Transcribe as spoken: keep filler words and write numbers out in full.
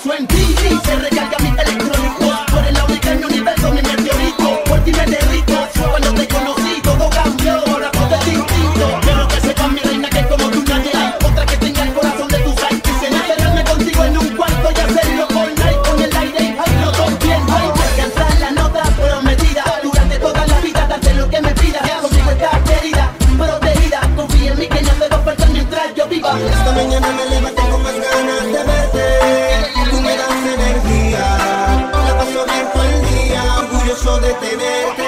pienso en ti y se recarga mi electrónico. Tú eres la única en mi universo, mi meteorito. Por ti me derrito, cuando te conocí todo cambió, ahora todo es distinto. Quiero que sepas mi reina que como tú nadie hay otra que tenga el corazón de tus eyes. Quise encerrarme contigo en un cuarto y hacerlo all night con el aire y ay, los dos bien high. Alcanzar la nota prometida, durante toda la vida darte lo que me pidas. Conmigo estás querida, protegida, confía en mí que no te va a faltar mientras yo viva. Esta mañana me levanté con más ganas de verte, tú me das energía, la paso bien todo el día, orgulloso de tenerte.